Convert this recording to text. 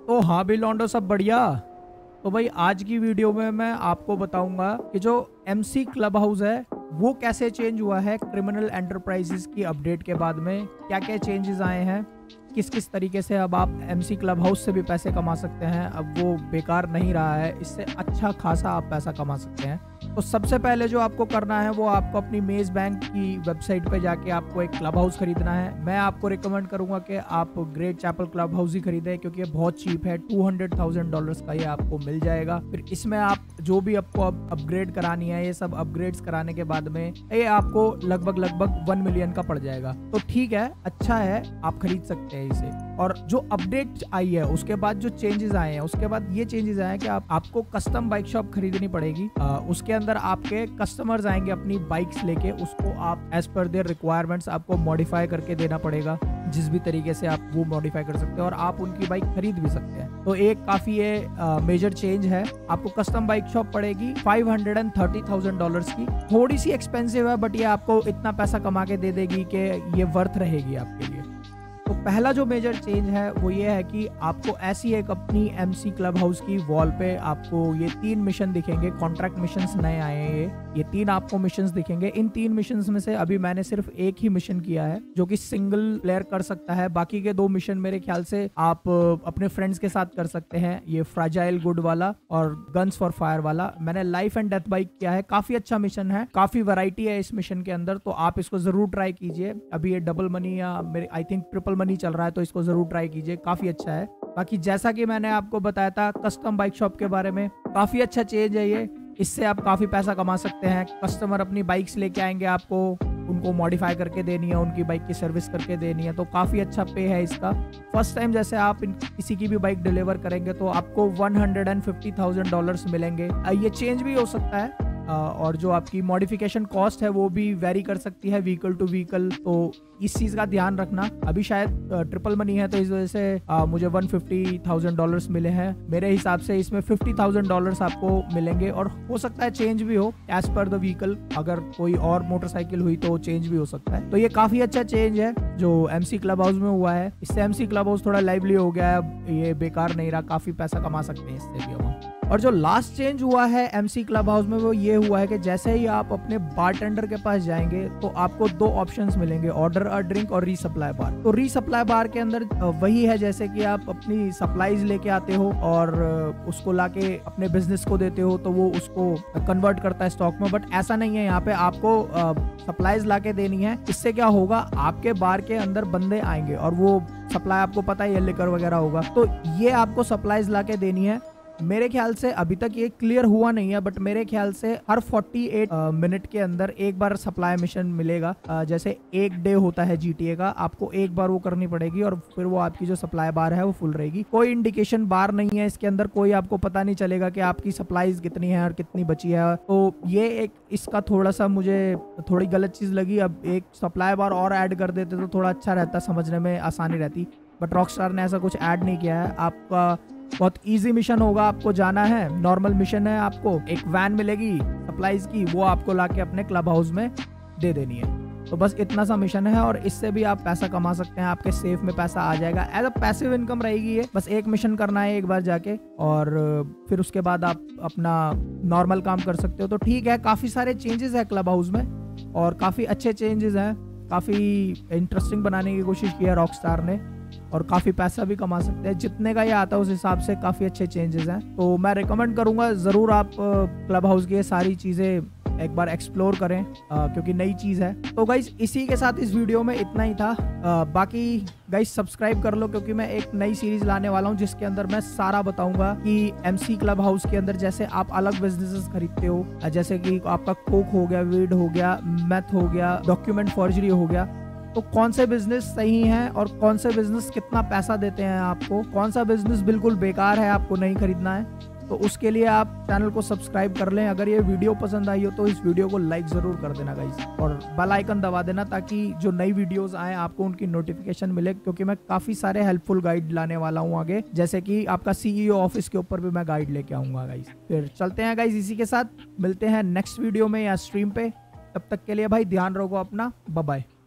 तो हाँ भी लौंडो, सब बढ़िया। तो भाई आज की वीडियो में मैं आपको बताऊंगा कि जो एमसी क्लब हाउस है वो कैसे चेंज हुआ है क्रिमिनल एंटरप्राइजेस की अपडेट के बाद में, क्या क्या चेंजेस आए हैं, किस किस तरीके से अब आप एमसी क्लब हाउस से भी पैसे कमा सकते हैं। अब वो बेकार नहीं रहा है, इससे अच्छा खासा आप पैसा कमा सकते हैं। तो सबसे पहले जो आपको करना है वो आपको अपनी मेज बैंक की वेबसाइट पे जाके आपको एक क्लब हाउस खरीदना है। मैं आपको रिकमेंड करूंगा कि आप ग्रेट चैपल क्लब हाउस ही खरीदें, क्योंकि ये बहुत चीप है। $200,000 का ये आपको मिल जाएगा। फिर इसमें आप जो भी आपको अपग्रेड करानी है, ये सब अपग्रेड्स कराने के बाद में ये आपको लगभग 1 मिलियन का पड़ जाएगा। तो ठीक है, अच्छा है, आप खरीद सकते हैं इसे। और जो अपडेट आई है उसके बाद जो चेंजेस आए हैं, उसके बाद ये चेंजेस आए हैं कि आपको कस्टम बाइक शॉप खरीदनी पड़ेगी। उसके अंदर आपके कस्टमर्स आएंगे अपनी बाइक्स लेके, उसको आप एज पर देयर रिक्वायरमेंट्स आपको मॉडिफाई करके देना पड़ेगा, जिस भी तरीके से आप वो मॉडिफाई कर सकते हैं, और आप उनकी बाइक खरीद भी सकते हैं। तो एक काफी ये मेजर चेंज है। आपको कस्टम बाइक शॉप पड़ेगी $530,000 की। थोड़ी सी एक्सपेंसिव है, बट ये आपको इतना पैसा कमा के दे देगी कि ये वर्थ रहेगी आपके लिए। तो पहला जो मेजर चेंज है वो ये है कि आपको ऐसी एक अपनी एमसी क्लब हाउस की वॉल पे आपको ये 3 मिशन दिखेंगे। कॉन्ट्रैक्ट मिशंस नए आए हैं, ये 3 आपको मिशंस दिखेंगे। इन 3 मिशंस में से अभी मैंने सिर्फ एक ही मिशन किया है जो कि सिंगल प्लेयर कर सकता है। बाकी के 2 मिशन मेरे ख्याल से आप अपने फ्रेंड्स के साथ कर सकते हैं, ये फ्राजाइल गुड वाला और गन्स फॉर फायर वाला। मैंने लाइफ एंड डेथ बाइक किया है, काफी अच्छा मिशन है, काफी वैरायटी है इस मिशन के अंदर, तो आप इसको जरूर ट्राई कीजिए। अभी ये डबल मनी या मेरे आई थिंक ट्रिपल मनी चल रहा है, तो इसको जरूर ट्राई कीजिए, काफी अच्छा है। बाकी जैसा कि मैंने आपको बताया था कस्टम बाइक शॉप के बारे में, काफी अच्छा चेंज है ये। इससे आप काफी पैसा कमा सकते हैं। कस्टमर अपनी बाइक्स लेके आएंगे, आपको उनको मॉडिफाई करके देनी है, उनकी बाइक की सर्विस करके देनी है, तो काफी अच्छा पे है इसका। फर्स्ट टाइम जैसे आप किसी की भी बाइक डिलीवर करेंगे तो आपको $150,000 मिलेंगे। ये चेंज भी हो सकता है, और जो आपकी मॉडिफिकेशन कॉस्ट है वो भी वेरी कर सकती है व्हीकल टू व्हीकल, तो इस चीज का ध्यान रखना। अभी शायद ट्रिपल मनी है, तो इस वजह से मुझे $150,000 मिले हैं। मेरे हिसाब से इसमें $50,000 आपको मिलेंगे, और हो सकता है चेंज भी हो एज पर द व्हीकल। अगर कोई और मोटरसाइकिल हुई तो चेंज भी हो सकता है। तो ये काफी अच्छा चेंज है जो एमसी क्लब हाउस में हुआ है। इससे एमसी क्लब हाउस थोड़ा लाइवली हो गया है, ये बेकार नहीं रहा, काफी पैसा कमा सकते हैं इससे भी हम। और जो लास्ट चेंज हुआ है एमसी क्लब हाउस में वो ये हुआ है कि जैसे ही आप अपने बारटेंडर के पास जाएंगे तो आपको 2 ऑप्शंस मिलेंगे, ऑर्डर अ ड्रिंक और रीसप्लाई बार। तो रीसप्लाई बार के अंदर वही है जैसे कि आप अपनी सप्लाईज लेके आते हो और उसको लाके अपने बिजनेस को देते हो, तो वो उसको कन्वर्ट करता है स्टॉक में। बट ऐसा नहीं है, यहाँ पे आपको सप्लाईज लाके देनी है। इससे क्या होगा, आपके बार के अंदर बंदे आएंगे और वो सप्लाई, आपको पता है ये लिकर वगैरह होगा, तो ये आपको सप्लाईज लाके देनी है। मेरे ख्याल से अभी तक ये क्लियर हुआ नहीं है, बट मेरे ख्याल से हर 48 मिनट के अंदर एक बार सप्लाई मिशन मिलेगा। जैसे एक डे होता है जीटीए का, आपको एक बार वो करनी पड़ेगी और फिर वो आपकी जो सप्लाई बार है वो फुल रहेगी। कोई इंडिकेशन बार नहीं है इसके अंदर, कोई आपको पता नहीं चलेगा कि आपकी सप्लाईज कितनी है और कितनी बची है। तो ये एक इसका थोड़ा सा मुझे थोड़ी गलत चीज लगी। अब एक सप्लाई बार और ऐड कर देते तो थोड़ा अच्छा रहता, समझने में आसानी रहती, बट रॉकस्टार ने ऐसा कुछ ऐड नहीं किया है। आपका बहुत इजी मिशन होगा, आपको जाना है, नॉर्मल मिशन है, आपको एक वैन मिलेगी सप्लाईज की, वो आपको लाके अपने क्लब हाउस में दे देनी है। तो बस इतना सा मिशन है, और इससे भी आप पैसा कमा सकते हैं, आपके सेफ में पैसा आ जाएगा। एज अ पैसिव इनकम रहेगी ये। बस एक मिशन करना है एक बार जाके, और फिर उसके बाद आप अपना नॉर्मल काम कर सकते हो। तो ठीक है, काफी सारे चेंजेस है क्लब हाउस में, और काफी अच्छे चेंजेस हैं, काफी इंटरेस्टिंग बनाने की कोशिश की है रॉकस्टार ने, और काफी पैसा भी कमा सकते हैं। जितने का ये आता है उस हिसाब से काफी अच्छे चेंजेस हैं। तो मैं रिकमेंड करूंगा जरूर आप क्लब हाउस की ये सारी चीजें एक बार एक्सप्लोर करें, क्योंकि नई चीज है। तो गाइस इसी के साथ इस वीडियो में इतना ही था। बाकी गाइस सब्सक्राइब कर लो, क्योंकि मैं एक नई सीरीज लाने वाला हूं जिसके अंदर मैं सारा बताऊंगा कि एमसी क्लब हाउस के अंदर जैसे आप अलग बिजनेसेस खरीदते हो, जैसे कि आपका कोक हो गया, वीड हो गया, मेथ हो गया, डॉक्यूमेंट फॉर्जरी हो गया, तो कौन से बिजनेस सही हैं और कौन से बिजनेस कितना पैसा देते हैं आपको, कौन सा बिजनेस बिल्कुल बेकार है, आपको नहीं खरीदना है, तो उसके लिए आप चैनल को सब्सक्राइब कर लें। अगर ये वीडियो पसंद आई हो तो इस वीडियो को लाइक जरूर कर देना गाइस, और बेल आइकन दबा देना ताकि जो नई वीडियोस आए आपको उनकी नोटिफिकेशन मिले, क्योंकि मैं काफी सारे हेल्पफुल गाइड लाने वाला हूँ आगे, जैसे कि आपका सीईओ ऑफिस के ऊपर भी मैं गाइड लेके आऊंगा गाइस। फिर चलते हैं गाइस, इसी के साथ मिलते हैं नेक्स्ट वीडियो में या स्ट्रीम पे। तब तक के लिए भाई ध्यान रखो अपना, बाय बाय।